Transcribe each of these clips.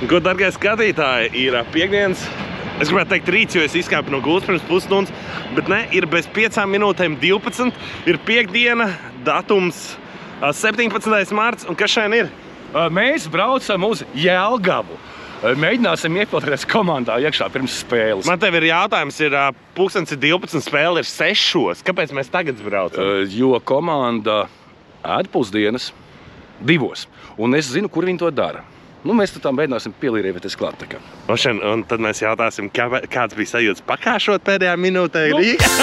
Ko, dargie skatītāji, ir piekdienas. Es gribētu teikt rīts, jo es izkāpu no gulas pirms pusstundas, bet ne, ir bez 5 minūtēm 12. Ir piekdiena, datums 17. marts, un kas šeit ir? Mēs braucam uz Jelgavu. Mēģināsim iefiltrēties komandā iekšā pirms spēles. Man tev ir jautājums, ir 12, spēle ir 6. Kāpēc mēs tagad braucam? Jo komanda ēd pusdienas 2. Un es zinu, kur viņi to dara. Nu, mēs tam mēģināsim pielīrēties klāt. Un tad mēs jautāsim, kāds bija sajūtas pakāšot pēdējā minūtē Rīgā?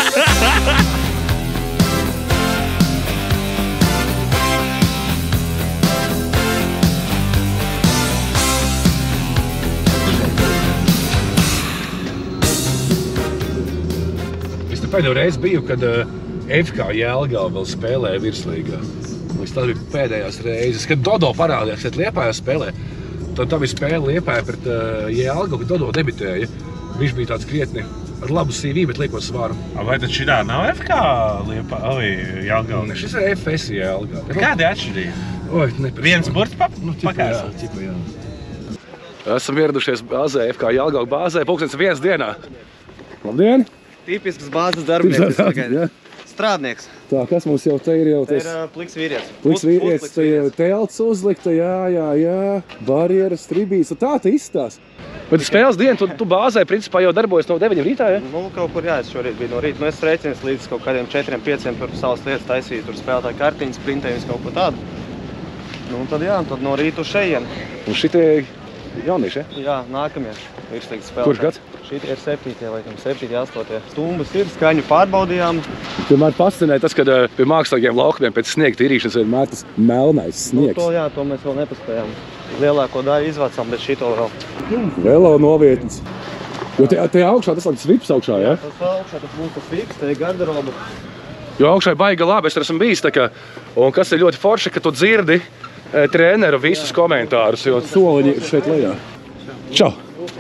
Es te pēdējo reizi biju, kad FK Jelgava vēl spēlēja virslīgā. Tā bija pēdējās reizes, kad Dodo parādījās, kad Liepājā spēlē. Tad tā bija spēle Liepājā pret Jelgavu, kad Dodo debitēja. Viņš bija tāds krietni ar labu CV, bet lieko svaru. Vai tad šitā nav FK Jelgava? Šis ir FS Jelgava. Kādi atšķirīgi? Viens burts pakārs? Jā. Esam ieradušies bāzē, FK Jelgava bāzē, 1:00 dienā. Labdien! Tipisks bāzes darbinieks. Strādnieks. Tā, kas mums jau te ir? Te ir pliks vīrietis. Pliks vīrietis, te ir telts uzlikta, jā, barjeras, tribīs, tā izstās. Bet spēles dienu tu bāzē, principā, jau darbojas no 9 rītā, ja? Nu, kaut kur jā, es šorīt biju no rīta. Nu, es rēķinos līdz kaut kādiem 4-5 par savas lietas taisīju, tur spēlētāju kartiņas, printējumus kaut ko tādu. Nu, tad jā, tad no rīta uz šeien. Un šitie jaunieši, ja? Jā, nākamie virslīgas spēlētāji. Kurš gads? Šitie ir 7, laikam, 7, 8. Stumbas ir, skaņu pārbaudījām. Vienmēr fascinēja tas, kad pie mākslīgiem laukumiem pēc sniega tīrīšanas vienmēr tas melnais sniegs. Nu, to mēs vēl nepaspējām. Lielāko daļu izvācām, bet šito vēl. Velo novietnes. Jo te augšā, tas laikas vips augšā, ja? Tas augšā, tas mums tas vips, te ir garderoba. Jo augšā ir baiga labi, es esmu bijis tā kā, un kas ir ļoti forši, ka tu dzirdi treneru visus komentārus, jo soliņi ir šeit lejā. Čau!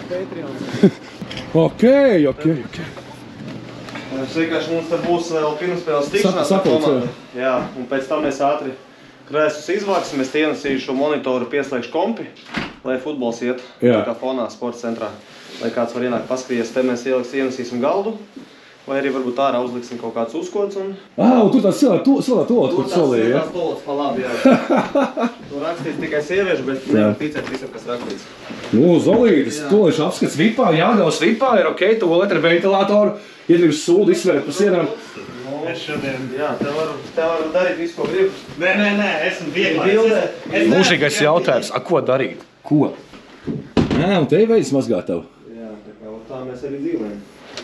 Ok. Es vienkārši mums te būs vēl pirmspēles tikšanās ar komandu. Jā, un pēc tam mēs ātri krēsus izvāksim, es ienesīšu šo monitoru, pieslēgšu kompi, lai futbols iet kā fonā sporta centrā. Lai kāds var ienākt paskatīties, te mēs ienesīsim galdu, vai arī varbūt ārā uzliksim kaut kāds uzkods un... Un tur tās silā tolat, kur solī, ja? Tur tās tolats pa labi, jā. Tur rakstīts tikai sieviešu, bet nevar ticēt visam, kas rakstīts. Nu, Zolītis, toliši apskats vipā, Jelgavas vipā ir ok, tolet ar ventilātoru, iedrības sūdu, izsverat pa sienām. Es šodien... Jā, te varu darīt visu, ko gribu. Nē, esmu vieglais. mūžīgais jautājums, ko darīt? Ko? Nē, un te ir veids mazgāt tavu. Jā, tā mēs arī dzīvojam.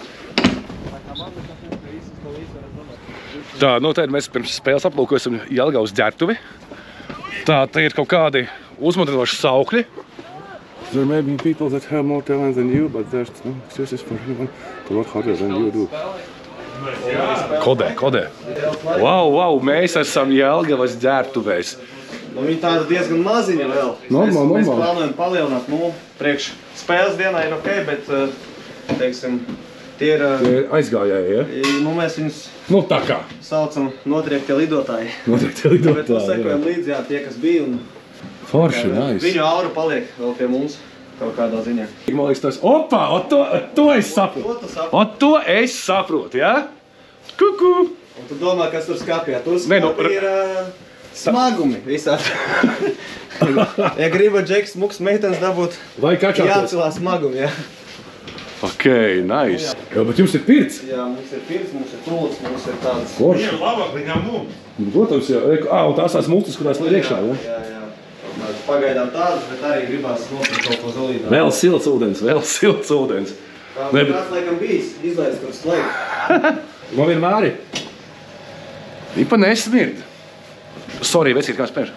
Tā, nu tad mēs pirms spēles aplūkosim Jelgavas ģertuvi. Tā, te ir kaut kādi uzmundrinoši saukļi. There may be people that have more talent than you, but there's no excuses for anyone to work harder than you do. Kodē. Wow, mēs esam Jelgavas ģertuvēs. Nu, viņi tāda diezgan maziņa vēl. Mēs plānojam palielināt, priekš spēles dienā ir ok, bet, teiksim, tie ir aizgājēji, ja? Nu, mēs viņus tā kā saucam notriektie lidotāji. Notriektie lidotāji, bet mēs sekojam līdzi, jā, tie, kas bija. Forši, nice. Viņu aura paliek vēl pie mums kaut kādā ziņā. Man liekas, tas, to es saprotu. To es saprotu, jā? Kuku! Un tu domā, kas tur skapjā? Tur skapjā ir smagumi visādi. Ja griba Džeks smuks meitenes dabūt, jācelā smagumi, jā. Ok, nice. Jā, bet jums ir pirts? Jā, mums ir pirts, mums ir tūlis, mums ir tādas. Forši. Ir labāk viņam mums. Protams, jā. Un tās multis, kurās liek iekšā, ja? Jā. Pagaidām tādas, bet arī gribās nopirkt kaut ko Zolītā. Vēl silts ūdens. Kāds laikam bijis, izlaist tur slēgt. Man vienmēr ir. Ipa nesmird. Sorry, vecīt, kā spēr.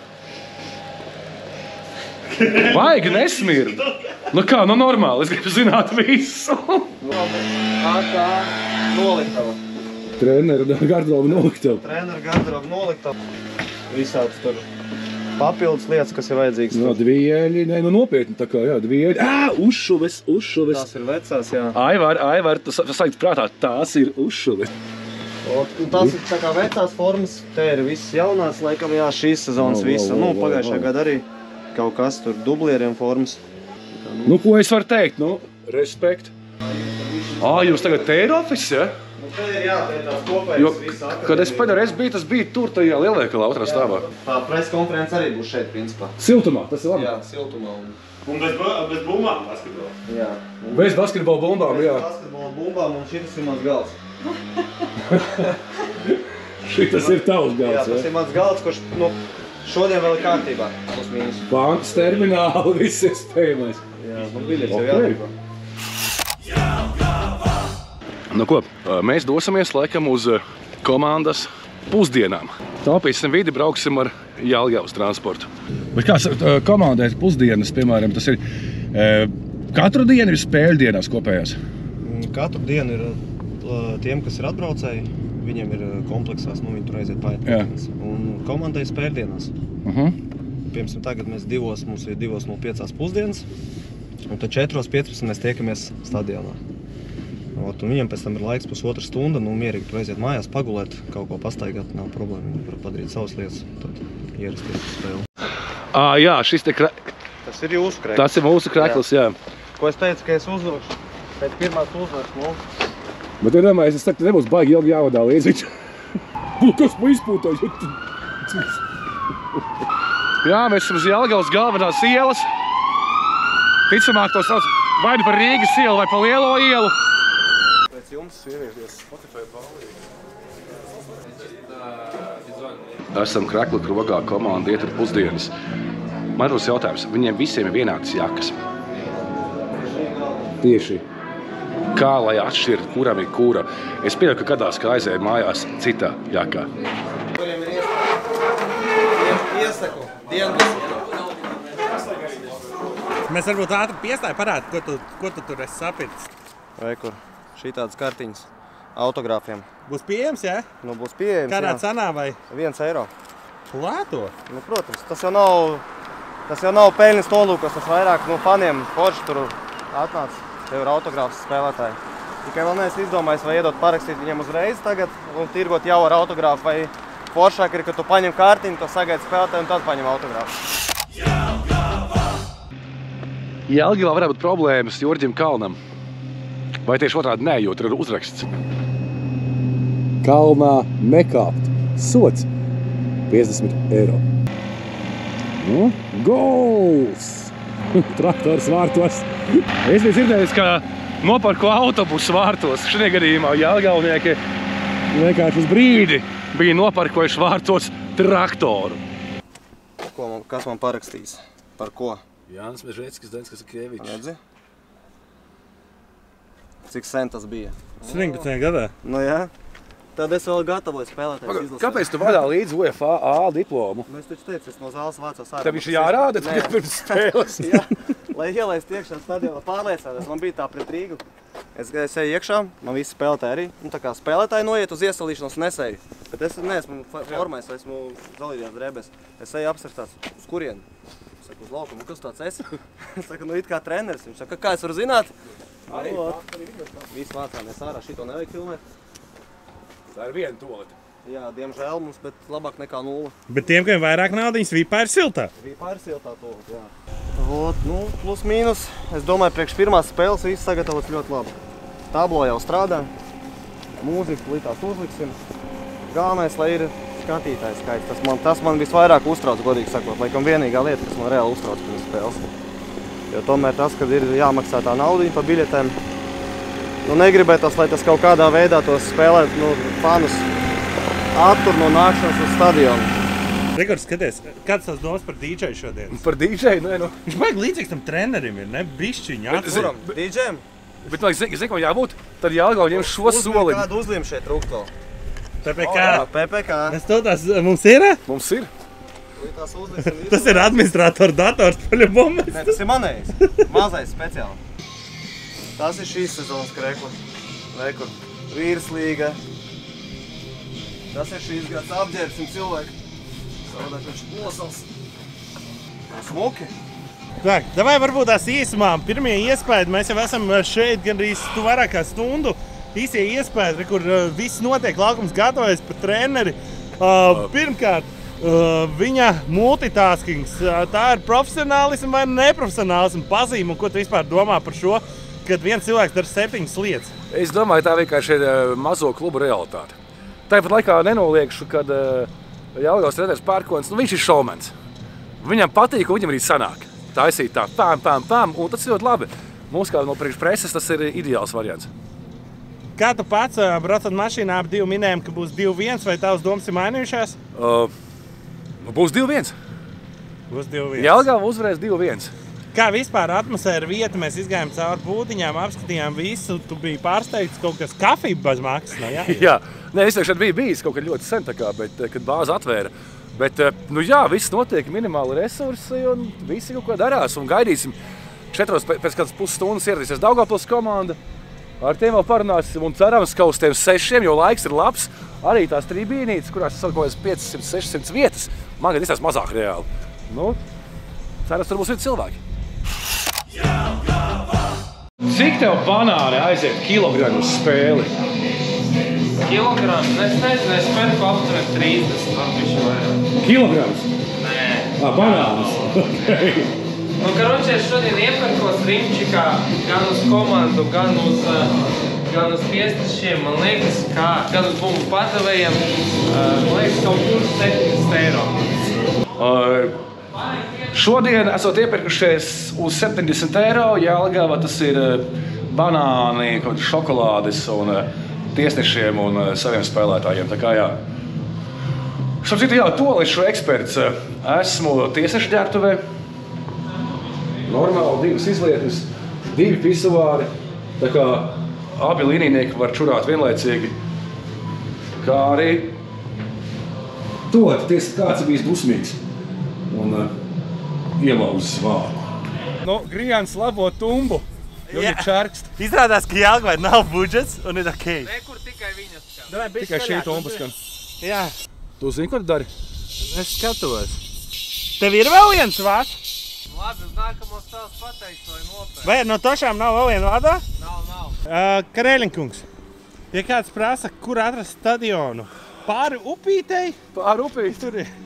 Baigi nesmird. Nu kā, normāli, es gribu zināt visu. Kā noliktava. Treneru garderobu noliktava. Visāds tur papildus lietas, kas ir vajadzīgas. Dvieļi, nopietni tā kā, jā, dvieļi. Uzšuves. Tās ir vecās, jā. Aivar, tas sākt prātā, tās ir uzšuves. Tās ir tā kā vecās formas, te ir viss jaunās, laikam, jā, šīs sezonas visa. Pagājušā gada arī kaut kas tur dublieriem formas. Nu, ko es varu teikt? Nu, respekt. Jūs tagad te ir office, ja? Nu, te ir, jā, te ir tās kopējas visu akadēmiju. Kad es pēdējais biju, tas bija tur tajā lielveikalā otrā stāvā. Tā preskonference arī būs šeit, principā. Siltumā, tas ir labi. Jā, siltumā. Un bez bumbām basketbolā. Jā. Bez basketbola bumbām, jā. Bez basketbola bumbām un šitas ir mans galds. Šitas ir tavs galds, jā? Jā, tas ir mans galds, kurš, nu, šodien vēl ir kārtībā. Plus mīnus. Bankas termināli, viss ir spējamais. Jā, nu biļets jau jāgribā. Nu ko, mēs dosimies laikam uz komandas pusdienām. Taupīsim vidi, brauksim ar Jelgavas transportu. Bet kā komandai pusdienas, piemēram, tas ir katru dienu ir spēļu dienās kopējās? Katru dienu ir tiem, kas ir atbraucēji, viņiem ir kompleksās, nu viņi tur aiziet paiet. Un komandai spēļu dienās. Piemēram, tagad mēs mums ir 2:05 pusdienas, un tad 4:15 mēs tiekamies stadionā. Un viņam pēc tam ir laiks pusotra stunda, nu mierīgi tur aiziet mājās, pagulēt, kaut ko pastaigāt, nav problēma. Viņi var padarīt savas lietas, tad ierasties uz spēli. Jā, šis te Tas ir jūsu kreklis. Tas ir mūsu kreklis, jā. Ko es teicu, ka es uzvaršu pēc pirmās uzvaras, nu. Bet ir domāju, es saku, te nebūs baigi ilgi jāvadā līdz viņš. Kas pa izpūtoju? Jā, mēs esam uz Jelgavas galvenās ielas. Ticamāk to sauc vai par Rīgas ielu vai pa Lielo ielu. Pēc jums ievieties Spotify balvī. Esam Krekla krogā, komanda iet ar pusdienas. Man būs jautājums, viņiem visiem ir vienādas jakas? Tieši. Kā lai atšķirt, kuram ir kura? Es pieļauju, ka kādās kā aizēja mājās citā jakā. Kuriem ir iesaku? Dienas. Mēs varbūt ātri piestāju parādi, ko tu tur esi sapircis. Vai kur? Šī tādas kartiņas autogrāfiem. Būs pieejams, jā? Nu, būs pieejams, Kādā cenā vai? 1 eiro. Lēto? Nu, protams, tas jau nav peļņas nolūkos, tas vairāk no faniem forši tur atnāc. Tev ir autogrāfs spēlētāji. Tikai vēl neesi izdomājis, vai iedot parakstīt viņiem uzreiz tagad un tirgot jau ar autogrāfu, vai foršāk ir, ka tu paņem kārtiņu, to sagaidi spēlētāju un tad paņem autogrāfu. Jelgavā varētu būt problēmas Jurģim Kalnam. Vai tieši otrādi nē, jo tur ir uzraksts. Kalnā nekāpt. Sots 50 eiro. Nu, gols! Traktors vārtos. Es biju dzirdējis, ka noparko autobusu vārtos. Šajā gadījumā jelgavnieki vienkārši uz brīdi bija noparkojuši vārtos traktoru. Kas man parakstīs? Par ko? Jānis Mežeckis, Denis Kasakievičs. Redzi? Cik sen tas bija? 17. gadā. Nu jā. Tad es vēl gatavoju spēlētājs izlasē. Kāpēc tu vadā līdz UEFA A diplomu? Nu, es taču teicu, es no zāles vācos ārā. Tev viņš jārāda tagad pirms spēles? Jā, lai ielaist iekšā stadionā pārliecināties. Man bija tā pret Rīgu. Es eju iekšā, man visi spēlētāji arī. Un tā kā spēlētāji noiet uz iesalīšanos nesēju. Bet es neesmu formais, esmu zalīdījās drēbēs. Es eju apsarstās, uz kurieni? Es saku, uz laukumu, kas tāds esi? Es saku, nu it kā treneris. Viņš saka, kā es varu zināt? Visi vācāmies ārā, šito nevajag filmēt. Tā ir viena tolete. Jā, diemžēl mums, bet labāk nekā 0. Bet tiem, kam vairāk naudiņas, Vipā ir siltā. Vipā ir siltā tolete, jā. Ot, nu, plus mīnus. Es domāju, priekš pirmās spēles viss sagatavots ļoti labi. Tablo jau strādā. Mūziku lītās uzliksim. Galvenais, lai ir skatītājs skaits. Tas man visvairāk uztrauc, godīgi sakot. Laikam vienīgā lieta, kas man reāli uztrauc pirms spēles. Jo tomēr tas, kad ir jāmaksā tā naudiņa pa biļetēm, nu negribētos, lai tas kaut kādā veidā tos spēlēt, nu, fanus attur no nākšanas uz stadionu. Rigards, skaties, kāds tās domas par DJ šodien? Par DJ? Nē, nu. Viņš baigi līdzīgs tam trenerim ir, ne? Bišķiņā. Kuram? DJ'm? Bet, man zini, ko jābūt? Tad Jelgava ņem šo soli. Kādu uzlīm šeit trūkt vēl? PPK. PPK. Kas to tās mums ir? Mums ir. Tas ir administratora dators paļabomēs. Nē, tas ir manējs. Mazais speciāli. Tas ir šīs sezonas kreklis. Rekur. Vīrslīga. Tas ir šīs gads apģērbsim cilvēku. Savādāk viņš nosals. Smuki. Tā, davai varbūt tās īsumā. Pirmie iespējas, mēs jau esam šeit gandrīz vairāk kā stundu. Īsie iespējas, kur viss notiek, laukums gatavojas par treneri. Pirmkārt, Viņa multitaskings, tā ir profesionālisms vai neprofesionālisms pazīme, un ko tu vispār domā par šo, kad viens cilvēks dara 7 lietas? Es domāju, tā vienkārši ir mazo klubu realitāte. Tāpat laikā nenoliekšu, kad Jelgavas treneris Pērkonis, viņš ir šovmens. Viņam patīk, un viņam arī sanāk. Taisīt tā, pam, un tas ir ļoti labi. Mums kā no priekš preses tas ir ideāls variants. Kā tu pats braucot mašīnā ap 2 minējumi, ka būs 2-1, vai tavs domas ir mainījušās? Būs 2-1. Būs 2-1. Jelgava uzvarēs 2-1. Kā vispār atmosfēra vieta, mēs izgājām cauri būdiņām, apskatījām visu, tu biji pārsteigts kaut kas kafija bez maksas, ne? Jā, es šeit biju bijis kaut kad ļoti sen, bet, kad bāze atvēra. Bet, jā, viss notiek, minimāli resursi un visi kaut ko darās un gaidīsim. 4 pēc kādas pusstundas ieradīsies Daugavpils komanda. Ar tiem vēl parunāsim un cerams, ka uz tiem 6, jo laiks ir labs. Arī tās tribīnītes, kurās ir kaut kādas 500-600 vietas, man gan izsās mazāk reāli. Nu, cerams, tur būs visi cilvēki. Cik tev banāni aiziet kilogramu uz spēli? Kilograms? Es nezinu, es spēju apturēt 30, varbūt vairāk. Kilograms? Nē. Banānas. Okay. Nu, karoči, es šodien iepērkos Rimčikā gan uz komandu, gan uz tiesnešiem. Man liekas, gan uz bumbu padavējiem, man liekas, kaut kur 70 eiro. Šodien esot iepirkušies uz 70 eiro. Jelgava tas ir banāni, šokolādes un tiesnešiem un saviem spēlētājiem. Tā kā jā. Šobrīd tolešu eksperts. Esmu tiesnešu ģērbtuvē. Normāli 2 izlietas, 2 pisuvāri. Tā kā abi līnijnieki var čurāt vienlaicīgi. Kā arī kāds ir bijis dusmīgs un ielauz vārdu. Nu, Grijāns labo tumbu, jo ir čārkst. Izrādās, ka Jelgavai nav budžets un ir ok. Nekur tikai viņas skan. Tikai šī tumba skan. Jā. Tu zini, ko tu dari? Es skatos. Tev ir vēl viens vārds? Labi, uz nākamo stāvs pateiks, vai nopēr. Vai no tošām nav vēl viena vārdā? Nav. Karēļinkungs, ja kāds prasa, kur atrast stadionu? Pāri upītei? Pāri upītei. Tur ir.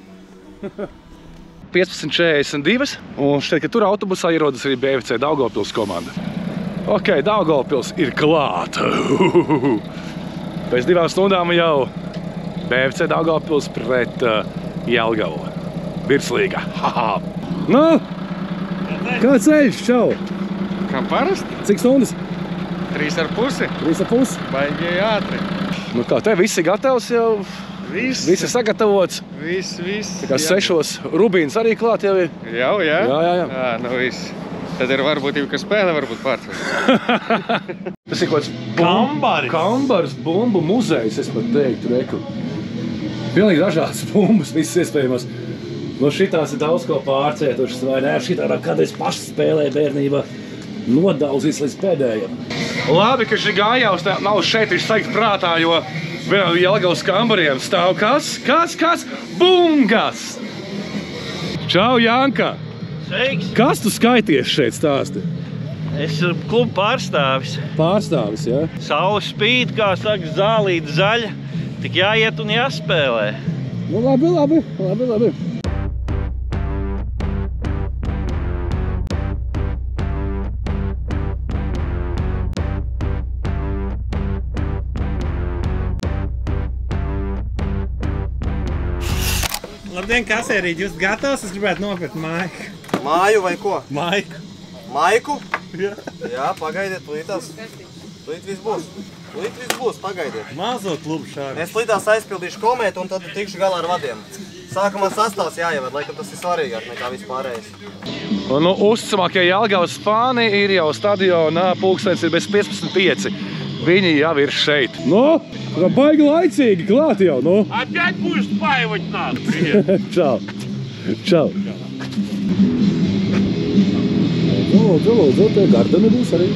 15:42, un šeit, ka tur autobusā ierodas arī BFC Daugavpils komanda. Ok, Daugavpils ir klāt. Pēc 2 stundām jau BFC Daugavpils pret Jelgavu. Virslīga. Nu, kā ceļš? Čau! Kā parasti? Cik stundas? 3,5. 3,5? Baigi ātri. Nu kā, tev viss ir gatavs jau? Viss ir sagatavots. Viss. Tā kā 6 Rubīns arī klāt jau ir. Jau, jā? Jā. Nu viss. Tad ir varbūtība, ka spēle varbūt pārcelt. Tas ir kaut kāds Kambaris bumbu muzejs, es pat teiktu, reku. Pilnīgi dažādas bumbas, visas iespējamās. No šitās ir daudz ko pārcietošas, vai ne? Šitādā kādreiz paši spēlēja bērnībā. Nodaudzīs līdz pēdējiem. Labi, ka šī gājās nav šeit, viņš teikt prātā, jo vienā no Jelgavas kambariem stāv kas? Bungas! Čau, Janka! Sveiks! Kas tu skaities šeit stāsti? Es esmu klubu pārstāvis. Pārstāvis, jā? Saule spīd, kā saka, zālīta zaļa. Tik jāiet un jāspēlē. Nu, labi. Labdien, kasierīģi, jūs gatavs? Es gribētu nopirkt maiku. Māju vai ko? Maiku. Maiku? Jā. Jā, pagaidiet, līdās. Līdz viss būs, pagaidiet. Mazo klubu šādi. Es līdās aizpildīšu komētu un tad tikšu galā ar vadiem. Sākumā sastāvs jāievad, laikam tas ir svarīgāk nekā vispārējais. Nu, uzticamākie Jelgavas fani ir jau stadionā, pulkstenis ir bez 15:05. Viņi jau ir šeit. Nu, baigi laicīgi klāt jau, nu. Опять будешь спаивать нас? Привет. Čau. Lūdzu, te gardami būs arī.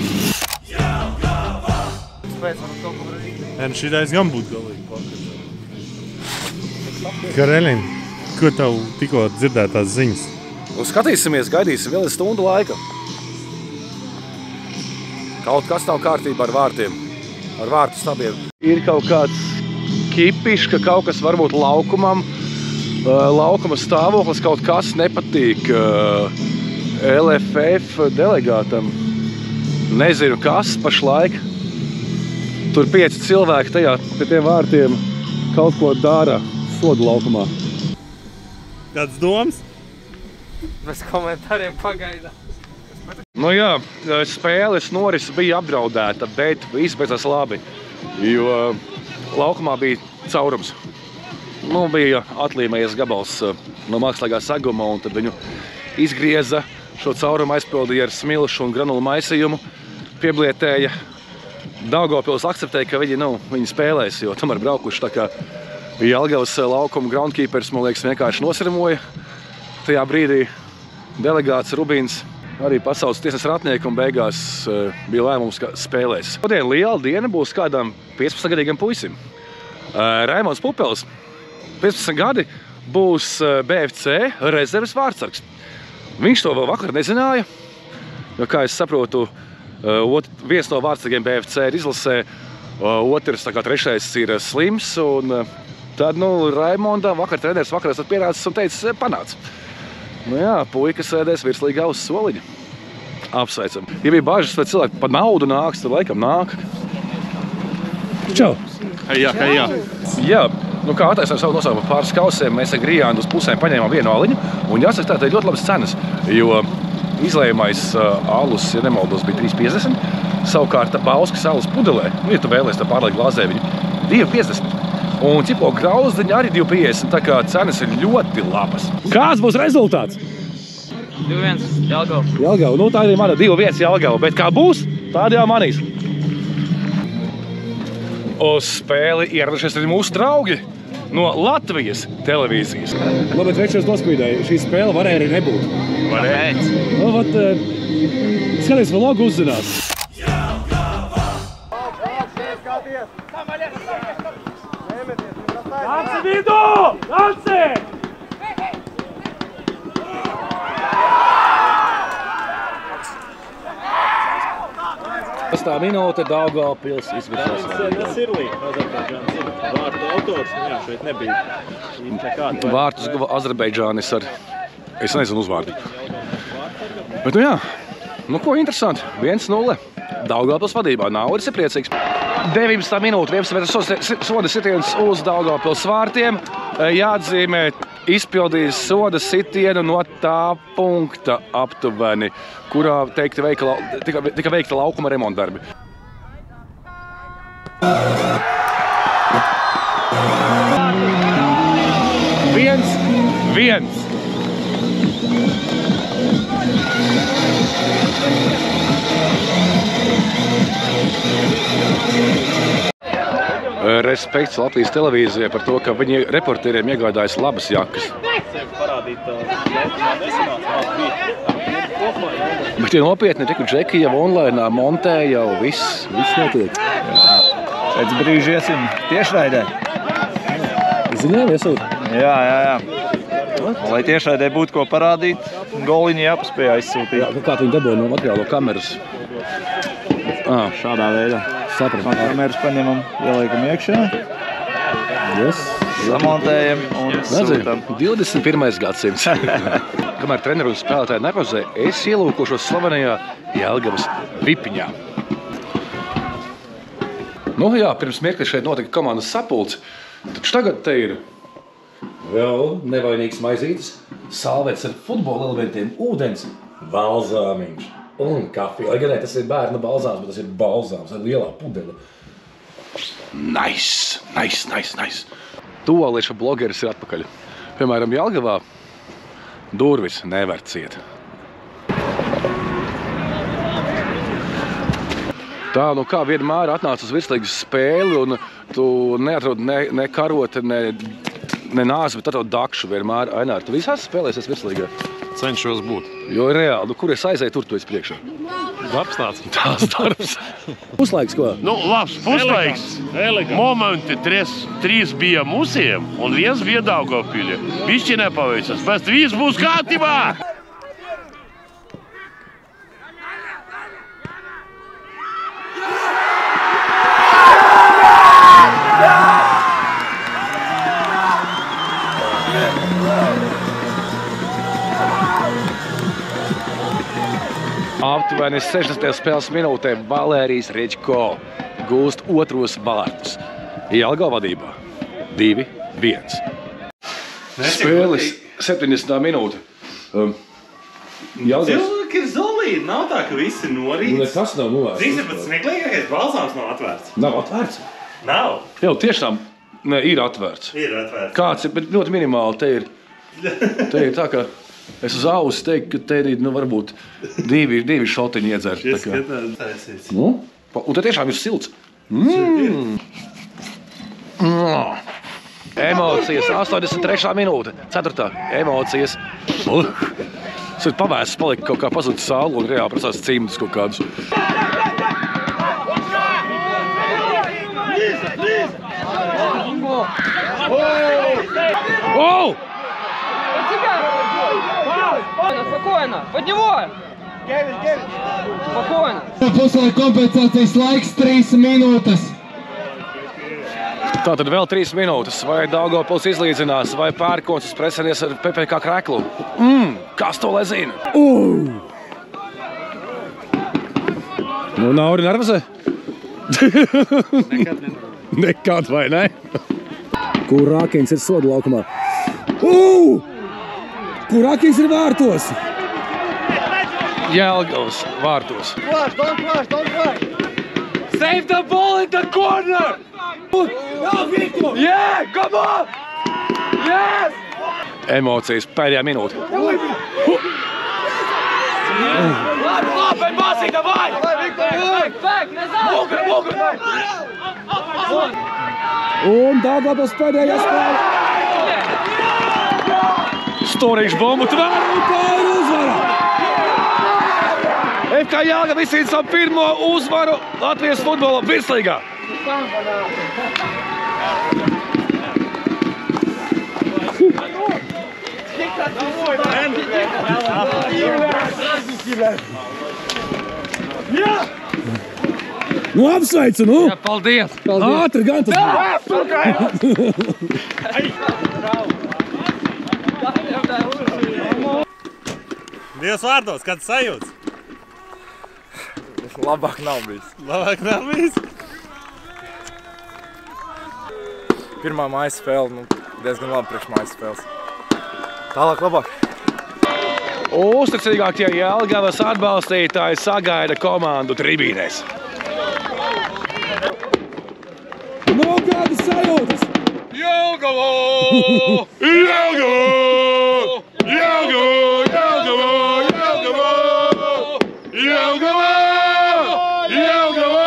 Šitais gan būtu galīgi pakaļ. Karēļin, ko tev tikko dzirdētās ziņas? Nu, skatīsimies, gaidīsim vēl stundu laika. Kaut kas nav kārtībā ar vārtiem, ar vārtu stabiem. Ir kaut kāds kipišs, ka kaut kas varbūt laukumam laukuma stāvoklis kaut kas nepatīk LFF delegātam. Nezinu kas pašlaik. Tur 5 cilvēki tajā pie tiem vārtiem kaut ko dara sodu laukumā. Kāds domas? Bez komentāriem pagaida. Nu jā, spēles noris bija apdraudēta, bet viss beidzās labi, jo laukumā bija caurums. Nu, bija atlīmējies gabals no mākslīgā saguma, un tad viņu izgrieza, šo caurumu aizpildīja ar smilšu un granulu maisījumu, pieblietēja. Daugavpils akceptēja, ka viņi spēlēs, jo tomēr braukuši, tā kā Jelgavas laukuma groundkeepers, man liekas, vienkārši nosirmoja. Tajā brīdī delegāts Rubīns arī pasaules tiesas ratnieku un beigās bija lēmums, ka spēlēs. Šodien liela diena būs kādam 15-gadīgam puisim. Raimons Pupelis, 15 gadi, būs BFC rezerves vārtsargs. Viņš to vēl vakar nezināja, jo, kā es saprotu, viens no vārtsargiem BFC ir izlasē, otrs, tā kā trešais, ir slims, un tad, Raimondam treneris vakarā pierācis un teicis, panāc. Nu jā, puika sēdēs virslīgā uz soliņa. Apsveicam. Ja bija bažas, vai cilvēki pa naudu nāks, tad laikam nāk. Čau! Hejā. Jā, kā attaisnām savu nosaukumu pāris kausiem, mēs ar Grijānu uz pusēm paņēmām vienu aliņu, un jāsaka tā ir ļoti labas cenas, jo izlējamais alus, ja nemaldos, bija 3,50, savukārt Bauskas alus pudelē, ja tu vēlies tā pārliek glāzē viņu, 2,50. Un ķipo grauzdiņa arī 2,50, tā kā cenas ir ļoti labas. Kāds būs rezultāts? 2-1 Jelgava. Jelgava, tā ir mana 2-1 Jelgava, bet kā būs, tādi jau manīs. Uz spēli ieradušies arī mūsu draugi no Latvijas televīzijas. Labi, bet večers nospīdēja, šī spēle varēja arī nebūt. Varēja. Skaties, vlogu uzzinās. Nāci vidū! Nāci! Tā minūte Daugavpils izvirzās. Tas ir vārtu autors, jā, šeit nebija nekāda. Vārtus guva Azerbaidžānis ar, es nezinu uzvārdu. Bet jā, ko interesanti, 1-0. Daugavpils vadībā, Nauris ir priecīgs. 19. minūte, 11 soda sitiens uz Daugavpils vārtiem. Jāatzīmē, izpildījis soda sitienu no tā punkta aptuveni, kurā tika veikta laukuma remontdarbi. Viens. Respekts Latvijas televīzijai par to, ka viņi reportieriem iegādājas labas jakas. Bet ja nopietni, tiku Džeki jau online montē, jau viss notiek. Pēc brīža iesim tiešraidē. Ziņām iesūt? Jā. Lai tiešraidē būtu ko parādīt, goliņi jāpaspēja aizsūtīt. Jā, kā tu viņi dabūja no materiālo kameras? Šādā veidā. Sapratu. Kameras paņemam, ieliekam iekšā. Yes. Samontējam un sūtam. 21. gadsimts. Kamēr treneru un spēlētāji nepazē, es ielūkošos slavenajā Jelgavas vipiņā. Jā, pirms mirkli šeit notika komandas sapulce, taču tagad te ir vēl nevainīgs maizītis, salvets ar futbola elementiem, ūdens, balzāmiņš un kafija. Lai gan tas ir bērnu balzāms, bet tas ir balzāms ar lielā pudeļa. Nice. Tualieša blogeris ir atpakaļ. Piemēram, Jelgavā durvis nevar ciet. Tā, kā vienmēr atnāc uz virslīgas spēli un tu neatrod ne karote, ne nāzi, bet atrod dakšu vienmēr. Ainār, tu visās spēlēsies virslīgā? Cenšos būt. Jo reāli, kur es aizēju, tur tu esi priekšā. Darbs tāds. Tās darbs. Puslaiks ko? Labs puslaiks. Momenti 3 bija mūsiem un 1 bija Daugavpilī. Bišķi nepaveicas, bet viss būs kārtībā! Yeah. aptuveni 60. spēles minūtē Valērijs Reģko gūst otros vārtus. Jelgava vadībā 2-1. Spēles 70. minūte. Cilvēki ir zolīti, nav tā, ka visi ir norīts. Nekas nav novērts. Drīz ir pats smieklīgākais, balzāms nav atvērts. Nav atvērts? Nav. Jau tiešām ne, ir atvērts. Ir atvērts. Kāds ir, bet ļoti minimāli te ir. Te ir tā, ka es uz ausis teiktu, ka te ir, nu, varbūt divi šotiņi iedzert. Šis skatās taisīts. Nu, un te tiešām ir silts. Emocijas, 83. minūte, 4. emocijas. Tas ir pavēsts, palika kaut kā pazudis saule un reāli prasās cimdus kaut kādus. Оу! Спокойно, под него! Спокойно. Puslaika kompensācijas laiks 3 minūtes. Tātad vēl 3 minūtes. Vai Daugavpils izlīdzinās, vai Pērkons presinies ar PPK kreklu? Kas to lai zina? Nu, Nauri nervozē? Nekad vai ne? Kur Rākins ir sodu laukumā? Kur Rākins ir vārtos? Jelgavas vārtos. Save the ball in the corner! Yeah, come on! Yes! Emocijas pēdējā minūte. Labi, Masī, davai! Un Daugavpils pēdējā spēle. Storīšu bombu tver un tā ir uzvara! FK Jelgava izcīna savu pirmo uzvaru Latvijas futbola virslīgā. Nu, apsveicu, nu! Jā, paldies! Ātri gan tas bija! Dievs vārtos, kāds sajūts? Labāk nav bijis. Labāk nav bijis? Pirmā mājas spēle, diezgan labi priekš mājas spēles. Tālāk labāk. Uzticīgākie Jelgavas atbalstītāji sagaida komandu tribīnēs. Nu, kādas sajūtas? Jelgava! Jelgava! Jelgava! Jelgava! Jelgava! Jelgava! Jelgava!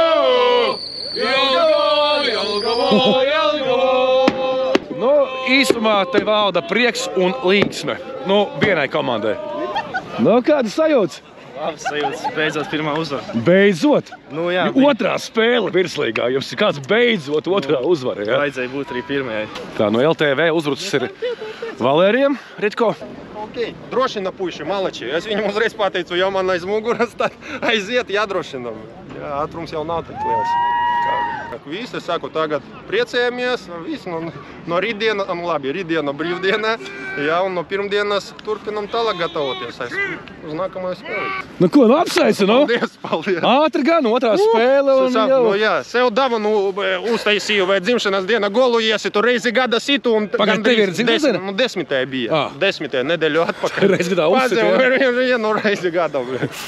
Jelgava! Jelgava! Nu, īstumā te valda prieks un līgsme. Nu, vienai komandai. Nu, kādas sajūtas? Labas sajūtas, beidzot pirmā uzvara. Beidzot? Nu jā. Otrā spēle virslīgā. Jums ir kāds beidzot otrā uzvara, ja? Vajadzēja būt arī pirmajai. Tā, no LTV uzbrucis ir Valērijam Reģko. Okei, drošina puiši, malači. Es viņam uzreiz pateicu, jau man aiz muguras, tad aiziet, jādrošinam. Jā, ātrums jau nav tik liels. Visi, es saku, tagad priecējamies, visi no rītdiena, nu labi, rītdiena brīvdiena, jā, un no pirmdienas turpinam tālāk gatavoties uz nākamajā spēli. Nu ko, nu apsveicu, nu? Paldies, paldies. Ātri gan, otrā spēle un jau. Nu jā, sev dāvanu uztaisīju, vai dzimšanas diena golu iesitu, reizi gada situ un... Pagad, tev ir dzimšanas diena? Nu, 10. bija. 10. nedēļu atpakaļ. Reizi gadā uzsit, jā? Jā, nu reizi gada.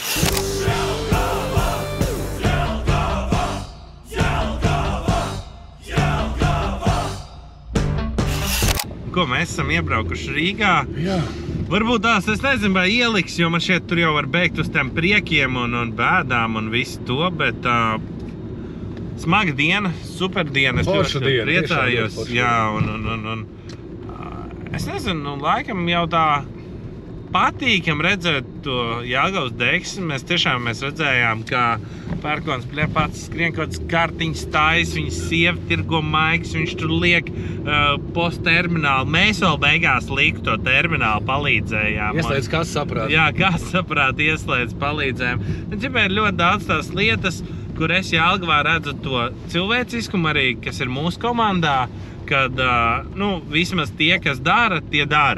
Ko, mēs esam iebraukuši Rīgā. Jā. Varbūt tās, es nezinu, vai ieliks, jo man šeit tur jau var beigt uz tiem priekiem un bēdām un visu to, bet smaga diena, super diena. Es Forša diena, priecājos. Jā, un es nezinu, laikam jau tā patīkam redzēt to Jelgavas deksmi. Mēs redzējām, ka Pērkons pats skrien kaut kāds kartiņas stājas, viņas sieva tirgo maiks, viņš tur liek postterminālu. Mēs vēl beigās liku to terminālu palīdzējām. Ieslēdz kas saprāt. Jā, kas saprāt, ieslēdz palīdzējām. Bet ir ļoti daudz tās lietas, kur es Jelgavā redzu to cilvēciskumu arī, kas ir mūsu komandā, kad, nu, vismaz tie, kas dara, tie dara.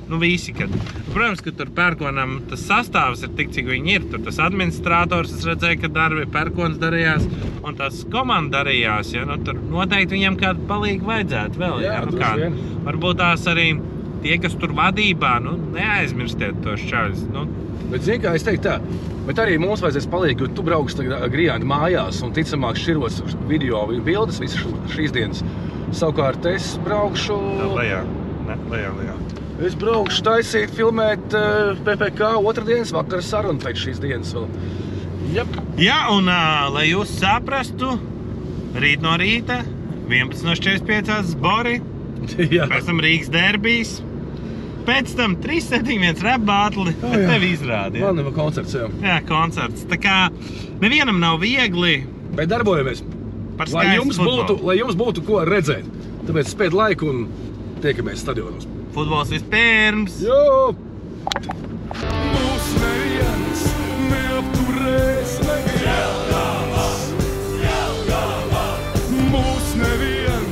visi, kad, protams, ka tur pērkonam tas sastāvs ir tik, cik viņi ir. Tur tas administrators, es redzēju, ka darbi pērkons darījās, un tas komanda darījās, ja, tur noteikti viņam kādu palīgu vajadzētu vēl, ja, varbūt tās arī tie, kas tur vadībā, neaizmirstiet tos čaļus, Bet zini, kā es teiktu tā, bet arī mums vajadzēs palīgu, jo tu brauks Grijāni mājās un ticamāk šķiros video bildes visas šīs dienas. Savukārt es braukšu... Lejā. Es braukšu taisīt, filmēt PPK otrdienas vakara sarunu pēc šīs dienas vēl. Jep. Jā, un lai jūs saprastu, rīt no rīta, 11:45 Bori, pēc tam Rīgas derbijs, pēc tam 371 rap battle, tevi izrādi. Man jau koncerts, jā. Jā, koncerts. Tā kā nevienam nav viegli. Bet darbojamies. Lai jums būtu ko redzēt. Tāpēc spēd laiku un tiekamies stadionos. Futbols vispirms. Jo! Mūs neviens neapturēs neviens. Mūs neviens